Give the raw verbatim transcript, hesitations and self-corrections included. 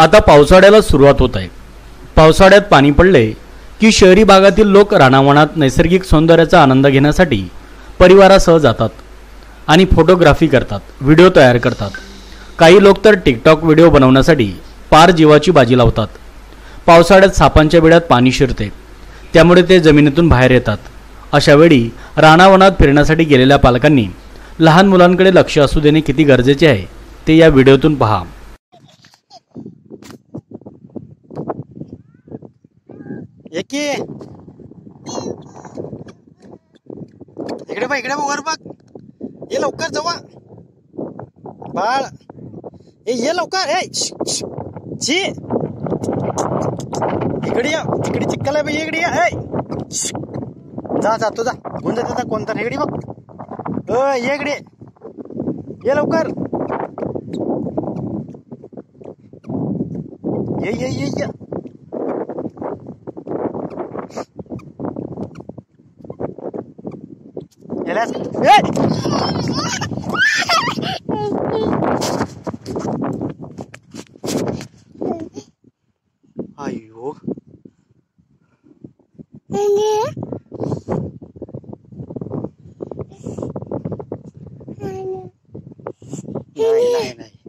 आता पावसाळ्याला सुरुवात होत आहे. पावसाळ्यात पाणी पडले की शहरी भागातील लोक रानावनात नैसर्गिक सौंदर्याचा आनंद घेण्यासाठी परिवारासह जातात आणि फोटोग्राफी करतात, व्हिडिओ तयार करतात. काही लोक तर टिकटॉक व्हिडिओ बनवण्यासाठी पार जीवाची बाजी लावतात. पावसाळ्यात सापांच्या बिळात पाणी शिरते, त्यामुळे ते जमिनीतून बाहेर येतात. अशा वेळी रानावनात फिरण्यासाठी गेलेल्या पालकांनी लहान मुलांकडे लक्ष असू देणे किती गरजेचे आहे ते या व्हिडिओतून पहा. एकी इकडे बघ, इकडे बघ, वर बघ. ये लवकर जवळ बाळ. ए ये लवकर. ए ची इकडे या, इकडे चिक्कल आहे बाई. इकडे या. ए जा जा तू जा, गुंज जा कोणता इकडे बघ. अ ये इकडे ये लवकर. ये ये ये ये अयो नाही नाही नाही